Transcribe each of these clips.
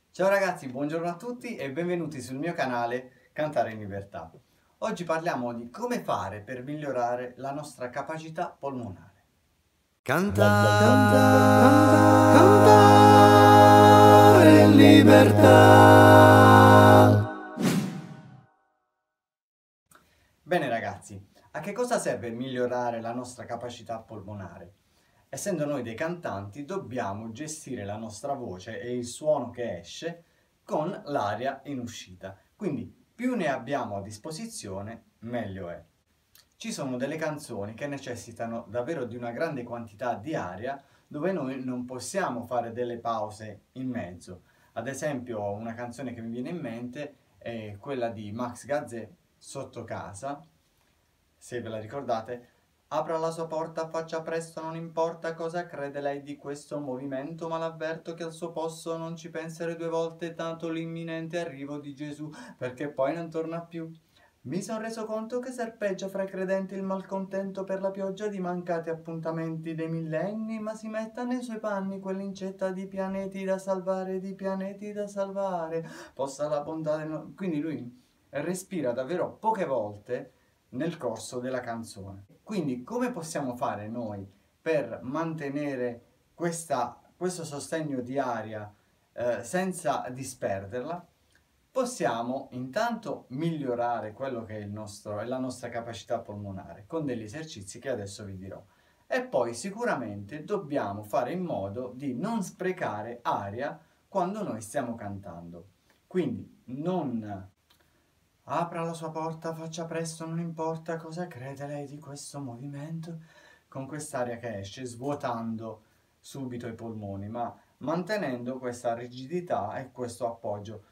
Ciao ragazzi, buongiorno a tutti e benvenuti sul mio canale Cantare in Libertà. Oggi parliamo di come fare per migliorare la nostra capacità polmonare. Cantare in libertà. Bene ragazzi, a che cosa serve migliorare la nostra capacità polmonare? Essendo noi dei cantanti, dobbiamo gestire la nostra voce e il suono che esce con l'aria in uscita. Quindi più ne abbiamo a disposizione, meglio è. Ci sono delle canzoni che necessitano davvero di una grande quantità di aria dove noi non possiamo fare delle pause in mezzo. Ad esempio, una canzone che mi viene in mente è quella di Max Gazzè, Sotto casa, se ve la ricordate. Apra la sua porta, faccia presto, non importa cosa crede lei di questo movimento, ma l'avverto che al suo posto non ci pensare due volte, tanto l'imminente arrivo di Gesù, perché poi non torna più. Mi son reso conto che serpeggia fra i credenti il malcontento per la pioggia di mancati appuntamenti dei millenni, ma si metta nei suoi panni quell'incetta di pianeti da salvare, di pianeti da salvare, possa la bontà del... Quindi lui respira davvero poche volte nel corso della canzone. Quindi come possiamo fare noi per mantenere questo sostegno di aria senza disperderla? Possiamo intanto migliorare quello che è la nostra capacità polmonare con degli esercizi che adesso vi dirò. E poi sicuramente dobbiamo fare in modo di non sprecare aria quando noi stiamo cantando. Quindi non apra la sua porta, faccia presto, non importa cosa crede lei di questo movimento, con quest'aria che esce, svuotando subito i polmoni, ma mantenendo questa rigidità e questo appoggio,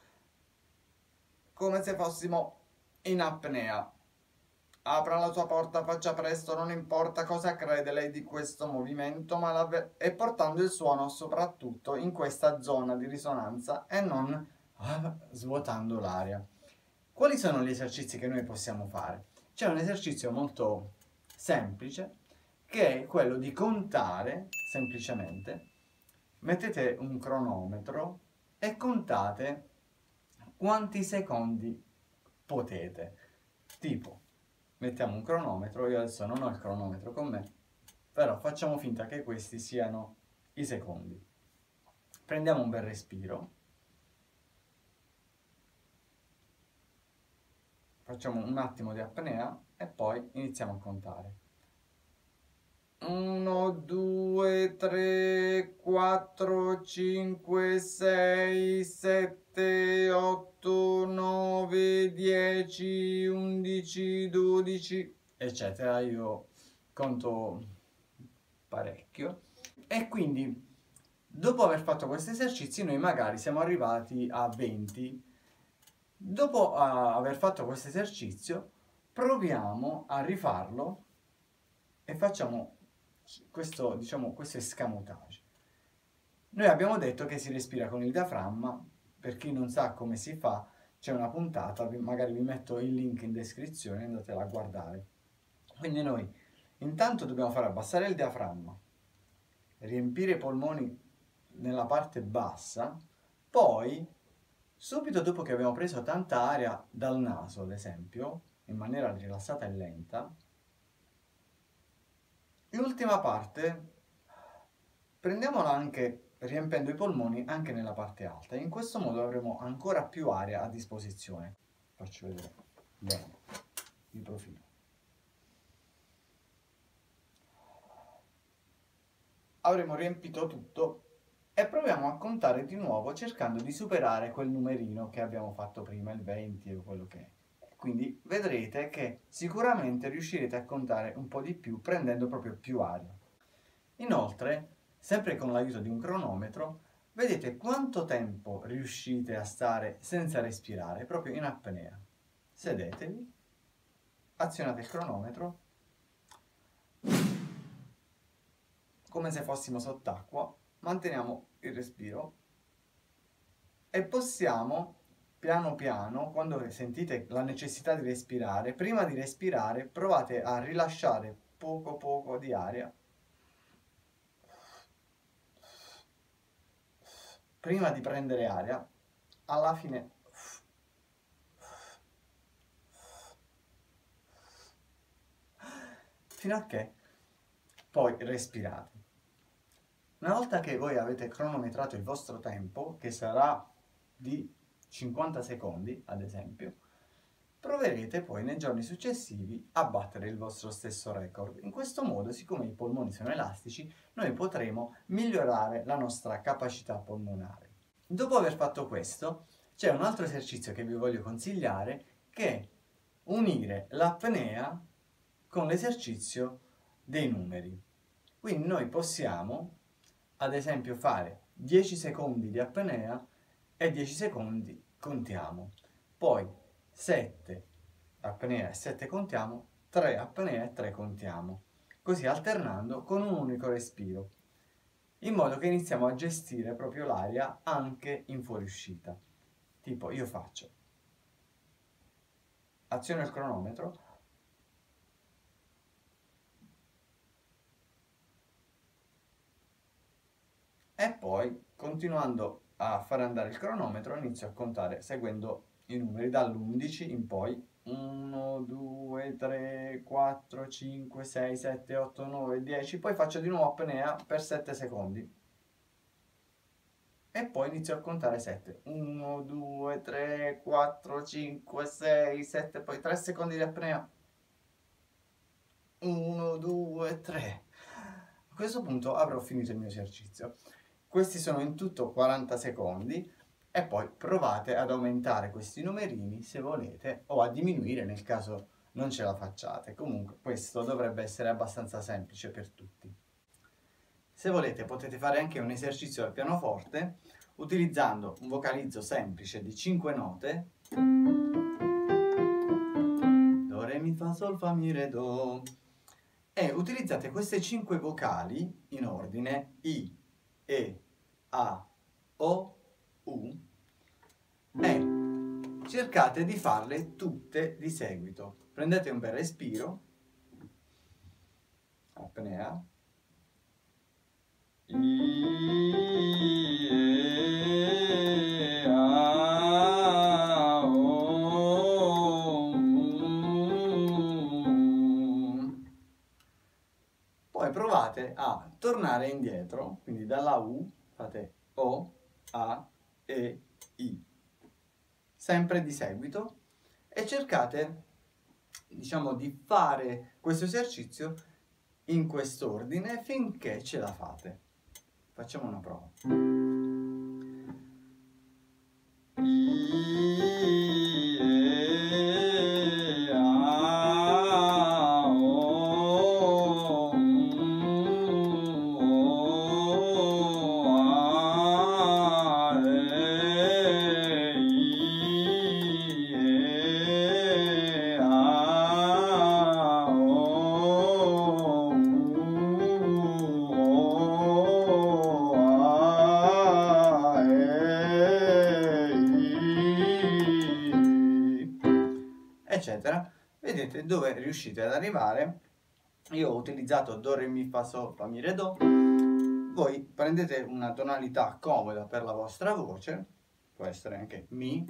come se fossimo in apnea. Apra la sua porta, faccia presto, non importa cosa crede lei di questo movimento, e portando il suono soprattutto in questa zona di risonanza e non svuotando l'aria. Quali sono gli esercizi che noi possiamo fare? C'è un esercizio molto semplice che è quello di contare semplicemente. Mettete un cronometro e contate quanti secondi potete. Tipo, mettiamo un cronometro, io adesso non ho il cronometro con me, però facciamo finta che questi siano i secondi. Prendiamo un bel respiro. Facciamo un attimo di apnea e poi iniziamo a contare. 1, 2, 3, 4, 5, 6, 7, 8, 9, 10, 11, 12, eccetera. Io conto parecchio. E quindi, dopo aver fatto questi esercizi, noi magari siamo arrivati a 20. Dopo aver fatto questo esercizio, proviamo a rifarlo e facciamo questo, diciamo, questo escamotage. Noi abbiamo detto che si respira con il diaframma, per chi non sa come si fa, c'è una puntata, magari vi metto il link in descrizione, andatela a guardare. Quindi noi intanto dobbiamo fare abbassare il diaframma, riempire i polmoni nella parte bassa, poi subito dopo che abbiamo preso tanta aria dal naso, ad esempio, in maniera rilassata e lenta, l'ultima parte prendiamola anche riempendo i polmoni anche nella parte alta. In questo modo avremo ancora più aria a disposizione. Faccio vedere bene di profilo. Avremo riempito tutto e proviamo a contare di nuovo cercando di superare quel numerino che abbiamo fatto prima, il 20 o quello che è. Quindi vedrete che sicuramente riuscirete a contare un po' di più prendendo proprio più aria. Inoltre, sempre con l'aiuto di un cronometro, vedete quanto tempo riuscite a stare senza respirare, proprio in apnea. Sedetevi, azionate il cronometro, come se fossimo sott'acqua, manteniamo il respiro e possiamo piano piano, quando sentite la necessità di respirare, prima di respirare provate a rilasciare poco poco di aria. Prima di prendere aria, alla fine fino a che poi respirate. Una volta che voi avete cronometrato il vostro tempo, che sarà di 50 secondi, ad esempio, proverete poi nei giorni successivi a battere il vostro stesso record. In questo modo, siccome i polmoni sono elastici, noi potremo migliorare la nostra capacità polmonare. Dopo aver fatto questo, c'è un altro esercizio che vi voglio consigliare, che è unire l'apnea con l'esercizio dei numeri. Quindi noi possiamo, ad esempio, fare 10 secondi di apnea e 10 secondi contiamo. Poi 7 apnea e 7 contiamo, 3 apnea e 3 contiamo. Così alternando con un unico respiro, in modo che iniziamo a gestire proprio l'aria anche in fuoriuscita. Tipo, io faccio, aziono il cronometro, e poi, continuando a fare andare il cronometro, inizio a contare seguendo i numeri dall'11 in poi. 1, 2, 3, 4, 5, 6, 7, 8, 9, 10. Poi faccio di nuovo apnea per 7 secondi. E poi inizio a contare 7. 1, 2, 3, 4, 5, 6, 7. Poi 3 secondi di apnea. 1, 2, 3. A questo punto avrò finito il mio esercizio. Questi sono in tutto 40 secondi e poi provate ad aumentare questi numerini se volete o a diminuire nel caso non ce la facciate. Comunque questo dovrebbe essere abbastanza semplice per tutti. Se volete potete fare anche un esercizio al pianoforte utilizzando un vocalizzo semplice di 5 note. Do, re, mi, fa, sol, fa, mi, re, do. E utilizzate queste 5 vocali in ordine I, E, A, O, U e cercate di farle tutte di seguito. Prendete un bel respiro, apnea, I, E, A, O, U. Poi provate a tornare indietro, quindi dalla U fate O, A, E, I, sempre di seguito, e cercate, diciamo, di fare questo esercizio in quest'ordine finché ce la fate. Facciamo una prova. Eccetera. Vedete dove riuscite ad arrivare. Io ho utilizzato do, re, mi, fa, sol, fa, mi, re, do. Voi prendete una tonalità comoda per la vostra voce, può essere anche mi,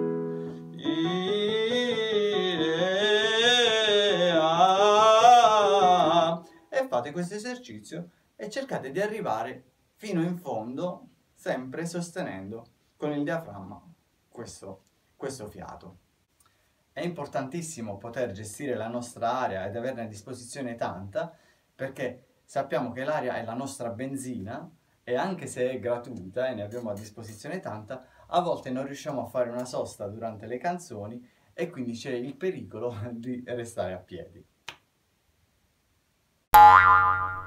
e fate questo esercizio e cercate di arrivare fino in fondo, sempre sostenendo con il diaframma questo fiato. È importantissimo poter gestire la nostra aria ed averne a disposizione tanta, perché sappiamo che l'aria è la nostra benzina e anche se è gratuita e ne abbiamo a disposizione tanta, a volte non riusciamo a fare una sosta durante le canzoni e quindi c'è il pericolo di restare a piedi.